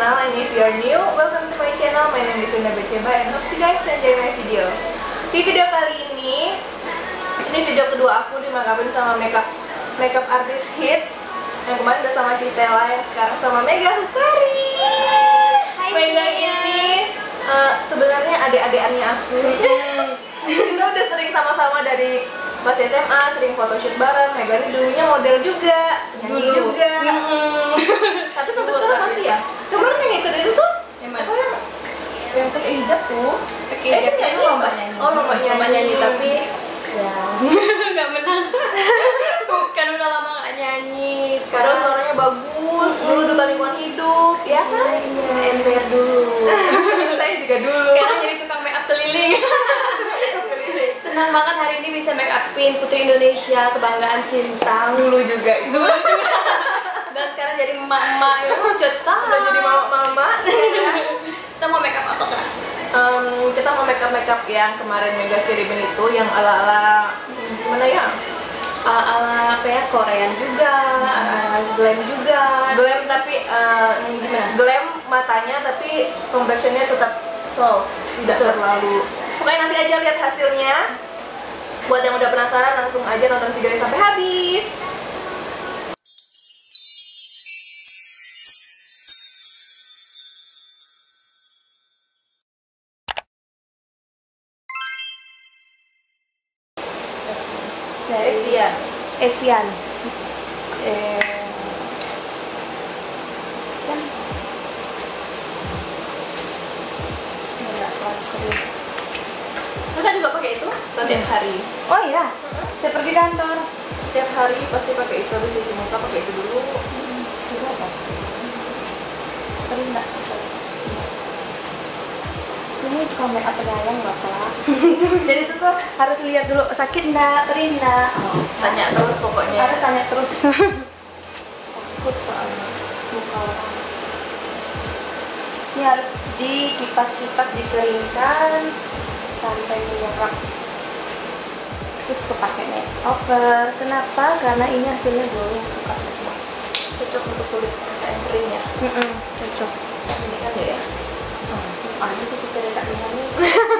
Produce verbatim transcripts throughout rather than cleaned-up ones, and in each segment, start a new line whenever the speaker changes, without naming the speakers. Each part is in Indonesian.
channel, and if you are new, welcome to my channel. My name is Sunda Beceba and hope you guys enjoy my videos. Di video kali ini, ini video kedua aku di makeupin sama makeup makeup artist hits. Yang kemarin udah sama Citella, yang sekarang sama Mega Hukari. Mega ini uh, sebenarnya adik-adikannya aku. Kita udah sering sama-sama dari masih S M A, sering photoshoot bareng. Mega ini dulunya model juga, nyanyi juga. Tapi sampai sekarang masih ya. Kemarin yang ikut itu tuh yang mana? Yang yang pakai hijab tuh. Pakai hijab eh, itu lomba nyanyi. Oh, lomba nyanyi, lomba nyanyi tapi ya nggak menang. Bukan, udah lama nggak nyanyi. Sekarang suaranya bagus. Dulu Duta Lingkungan Hidup, ya kan? M P R dulu. Saya juga dulu. Sekarang jadi tukang make up keliling. Senang banget hari ini bisa make upin Putri Indonesia, kebanggaan Sintang. Dulu juga. Dulu juga. Dan sekarang jadi emak-emak ya, cetak. Udah jadi mama-mama. Kita mau make up apa kak? Um, kita mau make up make up yang kemarin Mega kirimin itu, yang ala-ala gimana ya? Ala-ala apa ya? Korean juga, ala glam juga. Glam tapi uh, gimana? Glam matanya tapi complexionnya tetap soft, tidak terlalu. Pokoknya nanti aja lihat hasilnya. Buat yang udah penasaran, langsung aja nonton videonya sampai habis. Evian. Evian. Eh. Kan. Kakak juga pakai itu setiap hari. Oh iya. Setiap pergi kantor. Setiap hari pasti pakai itu. Habis cuci muka pakai itu dulu. Coba apa? Perlu enggak? Ini tukang make up penyayang bapak. Jadi itu tuh harus lihat dulu sakit enggak, perih enggak. Oh, tanya terus pokoknya. Harus tanya terus. Takut soalnya muka orang. Ini harus dikipas-kipas, dikeringkan sampai menyerap. Terus aku pakai make over. Kenapa? Karena ini hasilnya gue suka. Cocok untuk kulit kakak yang kering ya. Mm -mm, cocok. Ini kan ya. Ah, itu suka dekat dengan ini.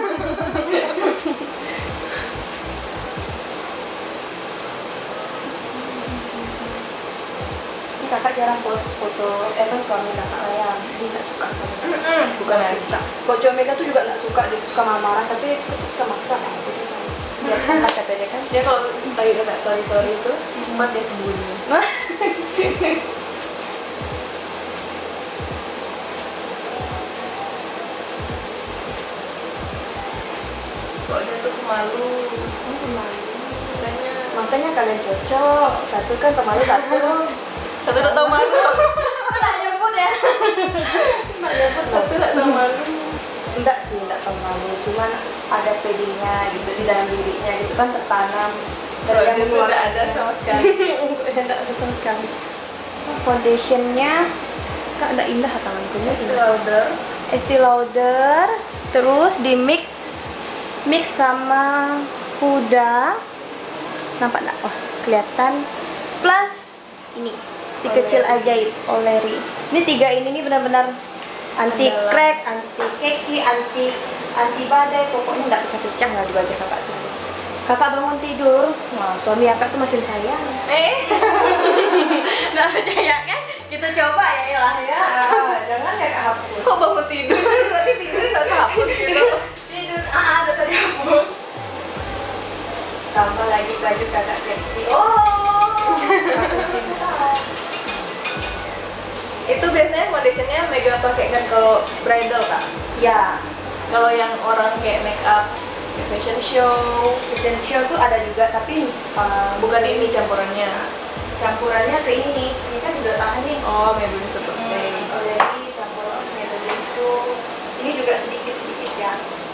Ini kakak jarang post foto, eh kan suami kakak lah ya, dia nggak suka. Mm -mm. Bukan lagi. Kocok Mega tuh juga nggak suka, dia suka marah-marah, tapi itu suka maksa kan. Dia kan kata dia kan. Dia kalau tahu kakak story story itu, cepat dia sembunyi. Kok dia tuh pemalu. Oh, pemalu. Makanya makanya kalian cocok. Satu kan pemalu, satu satu udah tau malu. Nggak nyebut ya. Nggak nyebut. Satu nggak tau malu. Enggak sih, nggak tau malu. Cuman ada pedenya gitu di dalam dirinya gitu kan, tertanam. Kalau dia tuh nggak ada sama sekali. Nggak ada sama sekali. Foundationnya kak nggak indah tanganku. Estee Lauder. Estee Lauder. Terus di mix mix sama Huda, nampak nggak? Wah, kelihatan. Plus ini si kecil ajaib Oleri. Ini tiga ini nih benar-benar anti crack, anti keki, anti anti badai. Pokoknya nggak pecah-pecah lah di wajah kakak sendiri. Kakak bangun tidur, wah suami kakak tuh makin sayang. Eh, nggak percaya kan? Kita coba ya lah ya. Jangan ya kak hapus. Kok bangun tidur? Berarti tidur nggak usah hapus gitu. Tidur, ah, udah tadi hapus. Tambah lagi baju kakak seksi. Oh, itu biasanya foundationnya Mega pakai kan kalau bridal kak? Ya. Kalau yang orang kayak make up, kayak fashion show, fashion show tuh ada juga, tapi uh, bukan ini campurannya. Campurannya ke ini. Ini kan udah tahan nih. Oh, Maybelline seperti. Hmm, already campuran Maybelline itu. Ini juga sedikit-sedikit ya.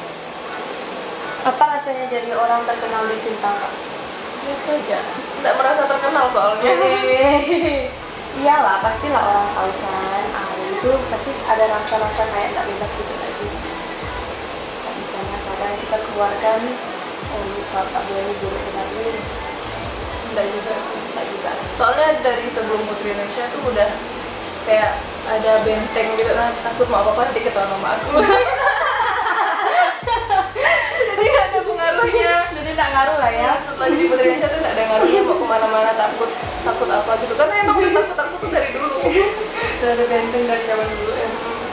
Apa rasanya jadi orang terkenal di Sintang kak? Biasa aja. Tidak merasa terkenal soalnya. Iyalah, pastilah orang tahu kan. Ah, itu pasti ada rasa-rasa kayak nggak bebas gitu nggak sih? Misalnya kadang kita keluarkan, oh bapak boleh buruk benar ini. Enggak juga sih, enggak juga. Soalnya dari sebelum Putri Indonesia tuh udah kayak ada benteng gitu kan, takut mau apa-apa nanti ketahuan sama aku. Jadi nggak ada pengaruhnya.
Jadi nggak ngaruh lah ya.
Setelah jadi putri Indonesia tuh nggak ada ngaruhnya mau kemana-mana, takut takut apa gitu, karena emang udah takut takut tuh dari dulu.
Udah ada benteng dari zaman dulu ya.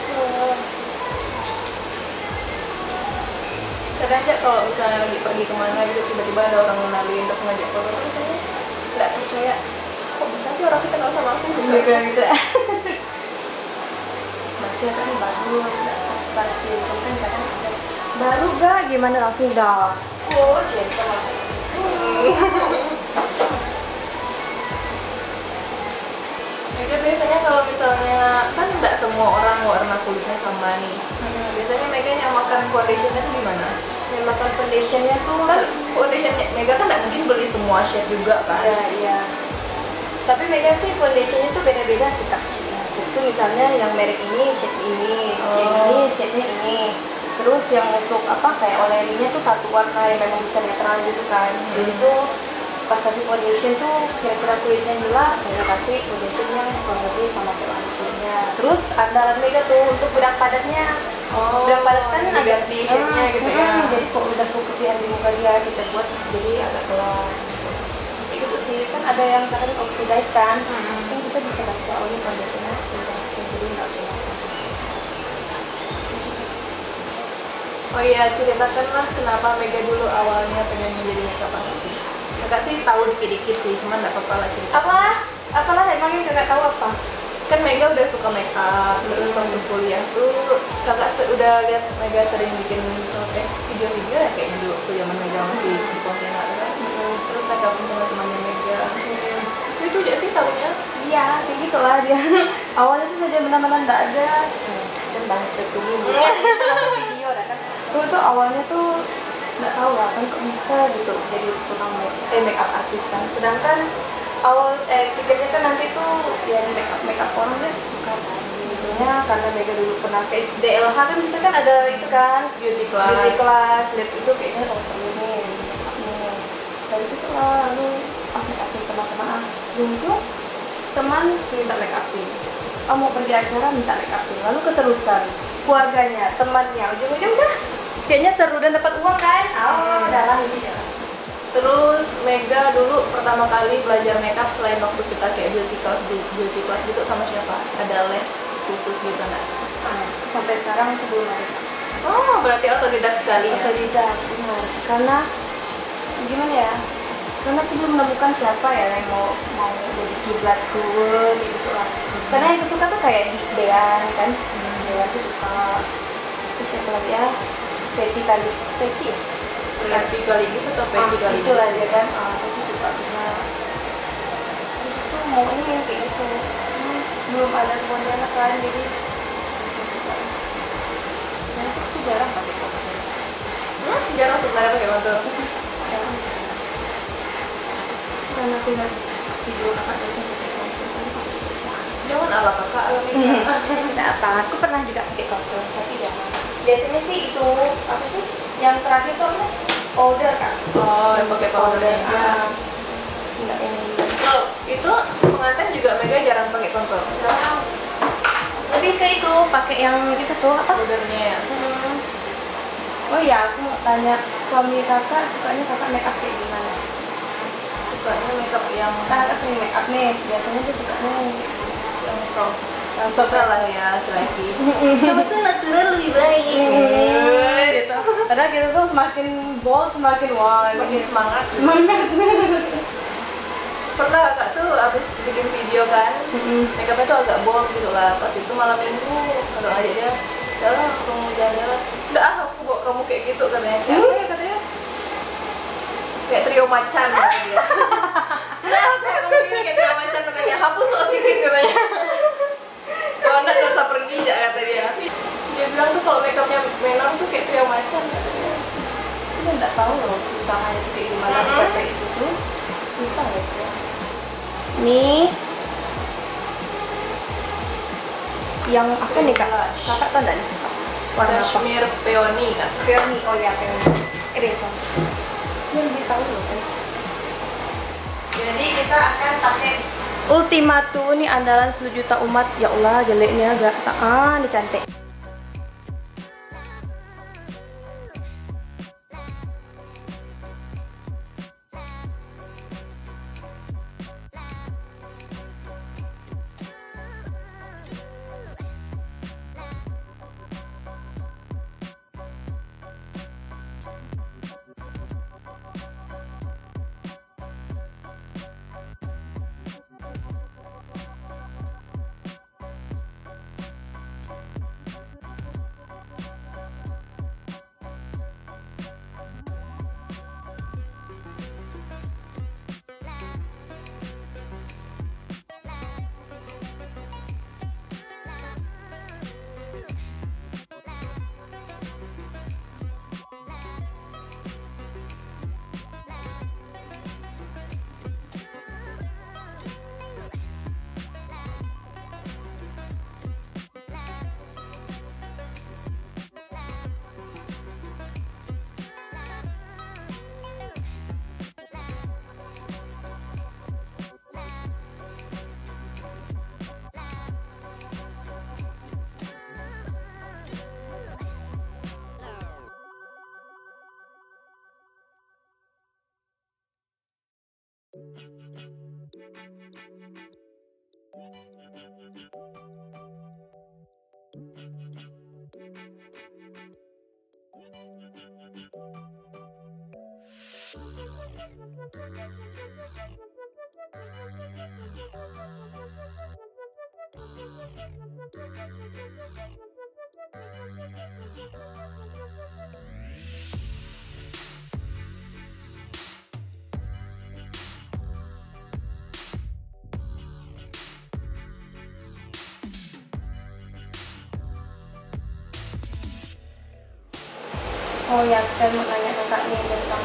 Kadang aja kalau misalnya lagi pergi kemana gitu, tiba-tiba ada orang ngenalin terus ngajak foto, terus saya nggak percaya, kok bisa sih orang kenal sama aku gitu.
Gitu. Berarti kan bagus, nggak substansi, kan kadang ada baru gak gimana langsung dah. Oh, gentle.
Mega biasanya kalau misalnya kan nggak semua orang warna kulitnya sama nih. Hmm. Biasanya Mega nyamakan foundationnya tuh gimana?
Nyamakan foundationnya tuh
kan foundationnya Mega kan nggak mungkin beli semua shade juga kan?
Iya iya. Tapi Mega sih foundationnya tuh beda-beda sih kak. Itu misalnya yang merek ini shade ini,
oh.
yang ini shade-nya ini. Terus yang untuk apa kayak olerinya tuh satu warna yang memang bisa netral gitu kan. Hmm. Jadi tuh pas kasih foundation tuh kira-kira kulitnya gelap, saya kasih foundation yang kurang lebih sama kayak warna kulitnya. Terus andalan Mega tuh untuk bedak padatnya.
Oh,
bedak padat kan ada
ganti shade-nya gitu ya.
Hmm, jadi kok udah keputihan di muka dia kita buat jadi agak gelap. Kayak gitu sih, kan ada yang kadang oxidize kan. Hmm. Kan kita bisa kasih oli foundationnya udah jadi nggak gelap.
Oh iya, ceritakanlah kenapa Mega dulu awalnya pengen menjadi makeup artist. Kakak sih tahu dikit-dikit sih, cuman nggak apa-apa lah cerita.
Apa? Apalah emangnya kakak tahu apa?
Kan Mega udah suka makeup, hmm. terus waktu kuliah tuh kakak udah lihat Mega sering bikin eh, video-video ya kayak dulu waktu zaman Mega masih di Pontianak kan. Hmm. Terus ada pun teman-temannya Mega. Hmm. Itu itu aja sih tahunya.
Iya, kayak gitulah dia. Awalnya tuh saja benar-benar nggak ada. Dan bahasa dulu video ada kan. Tuh tuh awalnya tuh nggak tahu lah kan kok bisa gitu jadi tukang eh make up artist kan. Sedangkan awal eh pikirnya kan nanti tuh ya di make up make up orang dia suka kan. Tentunya karena Mega dulu pernah kayak D L H kan kita kan ada itu kan
beauty class.
Beauty class lihat itu kayaknya oh seru nih make upnya. Dari situ lah lalu ah make upin teman-teman ah junjung teman minta make upin. Oh mau pergi acara minta make upin. Lalu keterusan keluarganya, temannya, ujung-ujung dah kayaknya seru dan dapat uang kan? Oh, udah lah ini jalan.
Terus Mega dulu pertama kali belajar makeup selain waktu kita kayak beauty class, beauty class gitu sama siapa? Ada les khusus gitu nggak?
Ah, sampai sekarang aku belum ada.
Oh, berarti otodidak sekali ya?
Otodidak, benar. Karena gimana ya? Karena aku belum menemukan siapa ya yang mau mau jadi kiblatku gitu lah. Hmm. Karena yang aku suka tuh kayak Dean kan, hmm. Dean tuh suka. Terus siapa lagi ya? Petty kali, Petty ya?
Petty kali ini atau Petty kali ini?
Itu lah dia kan, ah, aku suka juga. Terus tuh mau ini yang kayak gitu. Hmm, belum ada semuanya kan, jadi nah itu tuh jarang pakai kontur.
Hmm, jarang sebenarnya pakai kontur.
Jarang. Karena aku lihat video kakak itu pakai kontur,
jangan ala kakak, ala Mega.
Tidak apa, aku pernah juga pakai kontur, tapi jangan. Biasanya sih itu apa sih? Yang terakhir tuh apa? Powder kan?
Oh, yang pakai powder aja.
Enggak yang ini.
Oh, itu pengantin juga Mega jarang pakai kontur.
Jarang. Lebih ke itu pakai yang itu tuh apa?
Powdernya ya.
Hmm. Oh iya, aku mau tanya suami kakak sukanya kakak make up kayak gimana?
Sukanya makeup yang
Kakak sering make up nih, biasanya tuh sukanya
yang soft. Yang soft lah ya, laki-laki. Kamu tuh natural lebih baik.
Gitu. Padahal kita tuh semakin bold, semakin wah,
semakin semangat.
Semangat.
Pernah kakak tuh abis bikin video kan, make upnya tuh agak bold gitu lah. Pas itu malam minggu, kalau aja dia, jalan langsung jalan-jalan. Udah ah, aku bawa kamu kayak gitu katanya. Kayak apa ya katanya? Kayak trio macan katanya. Udah aku kamu gini kayak trio macan katanya. Hapus tuh sedikit katanya. Kalau enggak gak usah pergi aja kata dia. Dia bilang tuh kalau makeupnya Menor tuh kayak trio macan katanya.
Kita nggak tahu loh usahanya itu kayak gimana mm -hmm. Kayak itu tuh susah ya. Nih yang apa nih kak? Kakak tahu nggak nih?
Warna Cashmere Peony kan?
Peony, oh ya Peony. Eraser. Dia lebih tahu loh guys. Jadi kita akan pakai Ultima tuh nih andalan sejuta umat. Ya Allah, jeleknya agak ah, ini cantik. Oh ya, saya mau tanya kakak nih tentang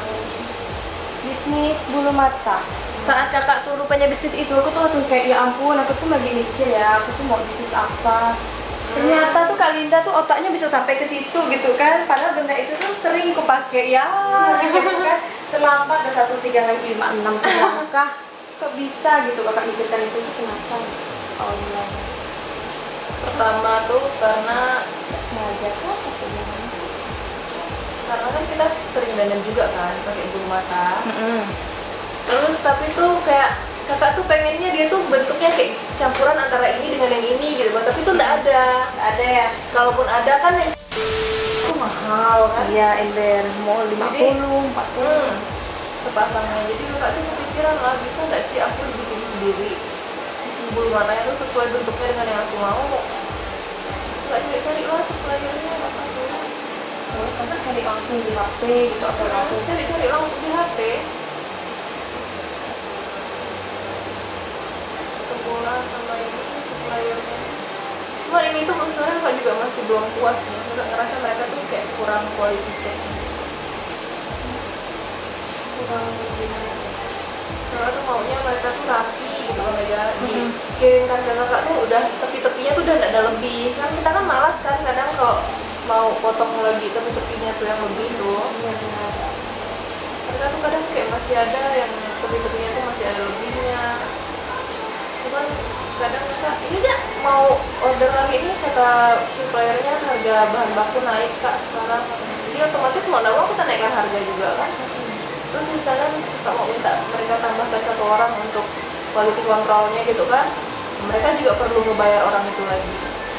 bisnis bulu mata. Saat kakak tuh rupanya bisnis itu, aku tuh langsung kayak ya ampun, aku tuh lagi mikir ya, aku tuh mau bisnis apa. Ternyata tuh Kak Linda tuh otaknya bisa sampai ke situ gitu kan. Padahal benda itu tuh sering aku pakai ya, gitu kan. Terlambat ke satu tiga lima enam langkah. Kok bisa gitu kakak mikirkan itu tuh kenapa? Oh iya.
Pertama tuh karena
Sengaja kok atau gimana?
karena kan kita sering dandan juga kan pakai bulu mata.
Mm-hmm.
Terus tapi tuh kayak kakak tuh pengennya dia tuh bentuknya kayak campuran antara ini dengan yang ini gitu kan, tapi tuh nggak ada.
Nggak ada ya?
Kalaupun ada kan yang itu mahal kan.
Iya, ember mau lima puluh, empat puluh
Hmm, sepasangnya. Jadi kakak tuh kepikiran lah, bisa nggak sih aku bikin sendiri bulu matanya tuh sesuai bentuknya dengan yang aku mau. Nggak cari-cari lah suppliernya apa tuh.
Oh, kakak cari langsung di H P gitu atau langsung
Cari-cari langsung di H P. Ketemu sama ini suppliernya. Cuma ini tuh sebenarnya kakak juga masih belum puas nih. Kakak ngerasa mereka tuh kayak kurang quality check.
kurang gimana?
Kakak tuh maunya mereka tuh rapi gitu loh ya. Dikirimkan ke kakak tuh udah tepi-tepinya tuh udah nggak ada lebih. Kan kita kan malas kan kadang kalau mau potong lagi tepi-tepinya tuh yang lebih tuh.
Iya benar.
Mereka tuh kadang kayak masih ada yang tepi-tepinya tuh masih ada lebihnya. Cuman kadang kita ini aja mau order lagi ini kata suppliernya harga bahan baku naik kak sekarang. Jadi otomatis mau nggak mau kita naikkan harga juga kan. Terus misalnya kita mau minta mereka tambahkan satu orang untuk quality controlnya gitu kan, mereka juga perlu ngebayar orang itu lagi.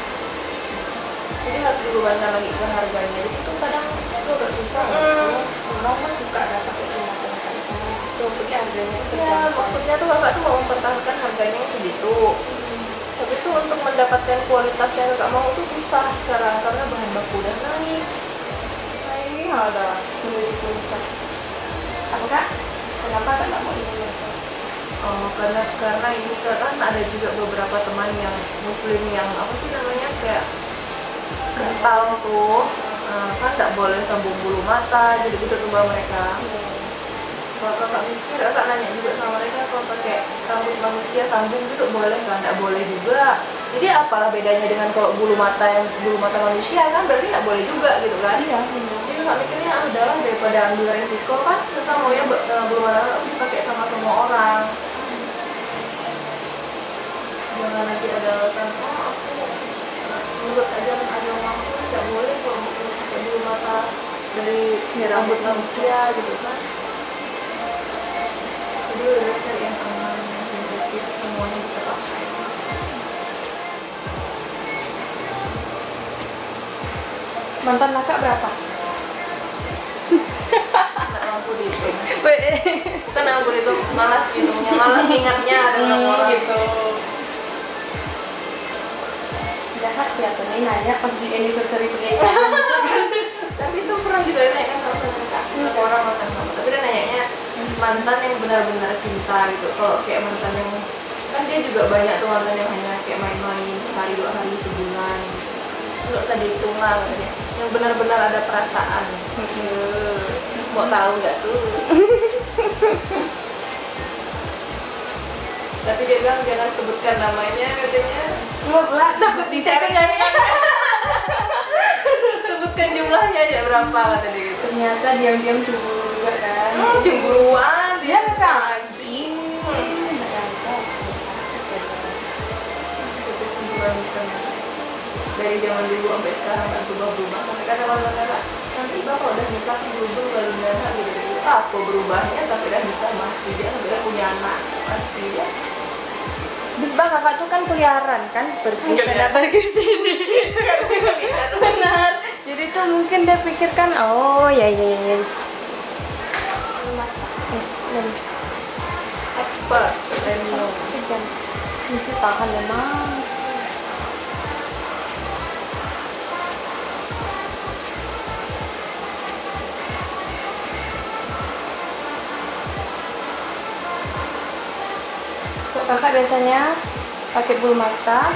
Jadi harus dibebankan lagi ke harganya. Jadi itu kadang
Itu agak susah.
Mm.
Orang kan suka ada pakai mata itu jadi harganya itu
ya maksudnya tuh kakak tuh mau mempertahankan harganya yang segitu. Tapi tuh untuk mendapatkan kualitas yang kakak mau tuh susah sekarang karena bahan baku udah naik.
Nah ini ada menjadi puncak. Apa kak? Kenapa kak nggak mau ini?
Oh, karena karena ini kan ada juga beberapa teman yang muslim yang apa sih namanya kayak kental tuh, nah, kan nggak boleh sambung bulu mata gitu gitu tuh mereka. Kalau kakak mikir, kakak nanya juga sama mereka kalau pakai rambut manusia sambung gitu boleh kan? Nggak boleh juga. Jadi apalah bedanya dengan kalau bulu mata yang bulu mata manusia kan berarti nggak boleh juga gitu kan?
Iya.
Jadi kakak mikirnya adalah daripada ambil resiko kan kita maunya bulu mata dipakai sama semua orang. Jangan nanti ada alasan, oh aku menurut ajaran agamaku tidak boleh kalau mau pakai bulu mata dari rambut manusia gitu kan. Jadi udah cari yang aman, yang sensitif, semuanya bisa pakai.
Mantan kakak berapa?
Nggak mampu dihitung. Bukan mampu dihitung, malas hitungnya, malas ingatnya ada berapa orang.
Gitu. Jahat siapa nih nanya pas di anniversary pernikahan gitu kan.
Tapi itu pernah juga ditanyakan sama mereka, sama orang mantan kamu. Tapi dia nanyanya mantan yang benar-benar cinta gitu. Kalau kayak mantan yang kan dia juga banyak tuh mantan yang hanya kayak main-main sekali dua hari sebulan. Nggak usah dihitung lah katanya. Yang benar-benar ada perasaan. Hmm. Mau tahu nggak tuh? Tapi dia bilang jangan sebutkan namanya katanya.
Cuma belak
Takut dicari kan? Sebutkan jumlahnya aja berapa kata dia gitu.
ternyata diam-diam cemburu juga kan.
Hmm, cemburuan dia
Iya, Kak.
lagi. Hmm. Itu cemburuan bukan. Dari zaman dulu sampai sekarang nggak berubah-berubah. Sampai kata orang kakak, nanti bapak udah nikah tuh dulu kali nggak gitu gitu. Apa berubahnya sampai udah nikah masih dia sampai udah punya anak masih dia.
Terus bang kakak tuh kan keliaran kan pergi
Enggak,
sana
ya.
pergi sini. Benar. Jadi tuh mungkin dia pikirkan oh ya ya ya. ya. Eh, lagi.
Expert.
Premium. Jam. Mesti tahan ya mas. Kakak biasanya pakai bulu mata.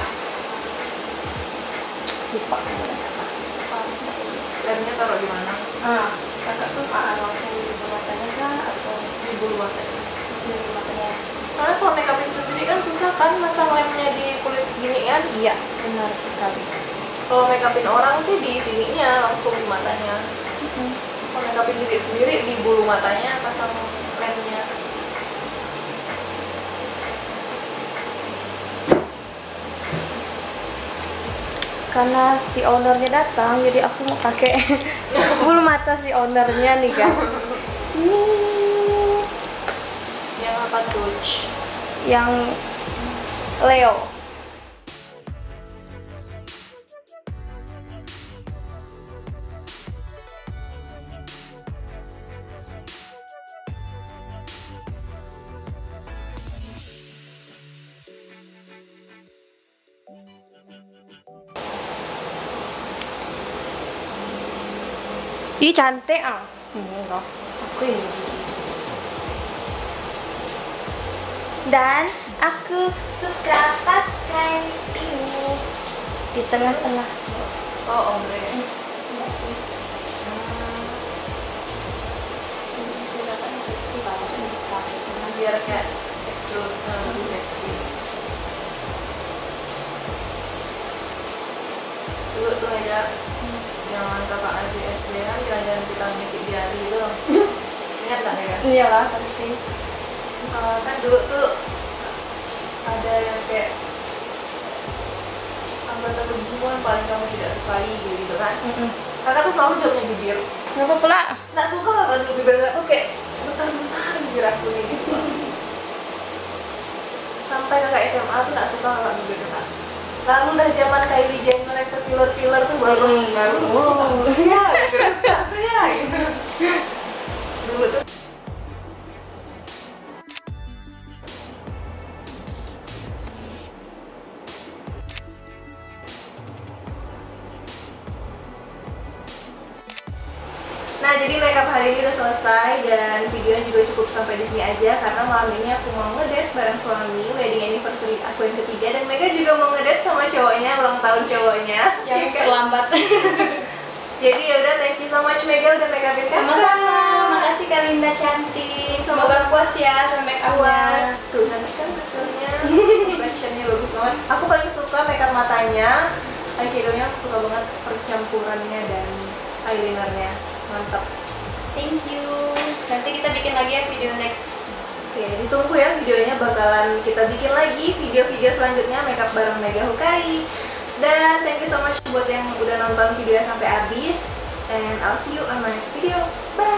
Lupa sebenarnya apa.
Lemnya taruh di mana?
Ah, kakak tuh ah, langsung di bulu matanya kah atau
Di bulu matanya.
di bulu matanya?
Soalnya kalau make upin sendiri kan susah kan masang lemnya di kulit gini kan.
Iya, benar sekali.
Kalau make upin orang sih di sininya langsung di matanya. Kalau make upin diri sendiri di bulu matanya pasang lemnya.
Karena si ownernya datang, jadi aku mau pakai bulu mata si ownernya nih kan. Ini
Yang apa tuh?
yang Leo. Ih cantik ah. Hmm, loh. Aku ini. Dan aku suka pakai ini di tengah-tengah.
Oh, ombre. Hmm.
Kelihatannya seksi banget, besar.
Biar kayak seksi, lebih seksi. Dulu tuh ada zaman kakak adik S D kan jalan-jalan kita ngisi diari itu. Ingat nggak ya?
Iyalah pasti.
Uh, kan dulu tuh ada yang kayak anggota tubuh paling kamu tidak sukai gitu kan.
Mm-mm.
Kakak tuh selalu jawabnya bibir.
Kenapa pula?
Nggak suka kakak dulu bibir kakak tuh kayak besar benar bibir aku nih gitu loh. Sampai kakak S M A tuh nggak suka kakak bibir kakak. Lalu udah zaman Kylie Jenner yang filler-filler tuh baru
Hmm, baru.
oh, bagus ya bibir besar tuh ya gitu. Dulu tuh Nah, jadi makeup hari ini udah selesai dan videonya juga cukup sampai di sini aja karena malam ini aku mau ngedate bareng suami, wedding anniversary aku yang ketiga, dan Mega juga mau ngedate sama cowoknya, ulang tahun cowoknya.
Yang
ya kan?
terlambat.
Jadi ya udah, thank you so much Mega udah make upin kakak.
Sama-sama. Makasih Kak Linda cantik. Semoga puas ya sama make upnya.
Puas. Tuh cantik kan hasilnya. Reflectionnya bagus banget. Aku paling suka make up matanya, eyeshadownya aku suka banget percampurannya dan eyelinernya. Mantap.
Thank you. Nanti kita bikin lagi ya video next.
Oke, ditunggu ya videonya, bakalan kita bikin lagi video-video selanjutnya makeup bareng Mega Hokai. Dan thank you so much buat yang udah nonton videonya sampai habis. And I'll see you on my next video. Bye!